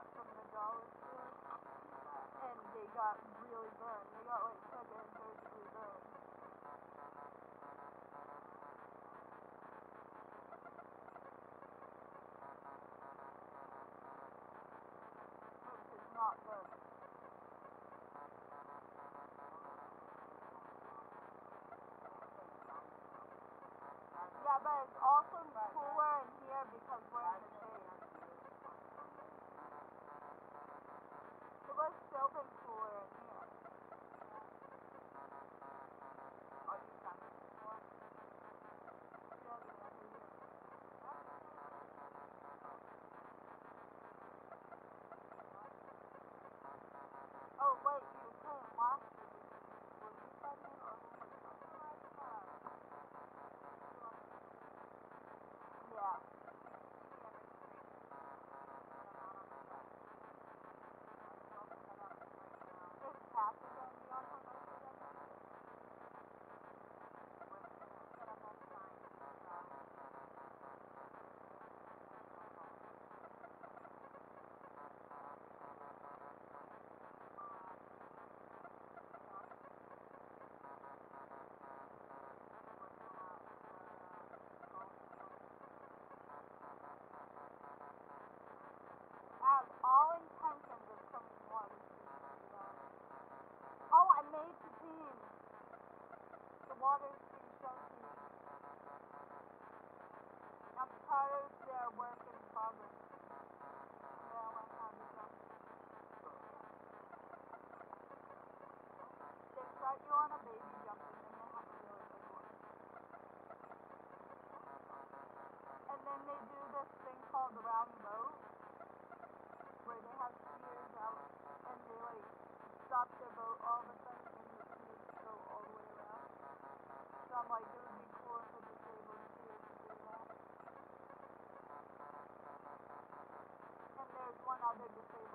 got from the dollar store, and they got really burned. They got like fucking surgically burned. Which is not good. Yeah, but it's also cooler in here because we're in the shade. It was still been cooler in here. Are you coming for? Oh wait, you came last year. Was you pregnant or who was pregnant? Yeah. Is Cassie going to be on her birthday then? Has all intentions of coming water skiing. Oh, I made the team. The water ski show team. That's part of their work in progress. They'll learn how to jump. They start you on a baby jump and then they have a really big one. And then they do this thing called the round boat, where they have skiers out and they like stop their boat all of a sudden and the skiers go all the way around. So I'm like, it would be cool if a disabled skier could do that. And there's one other disabled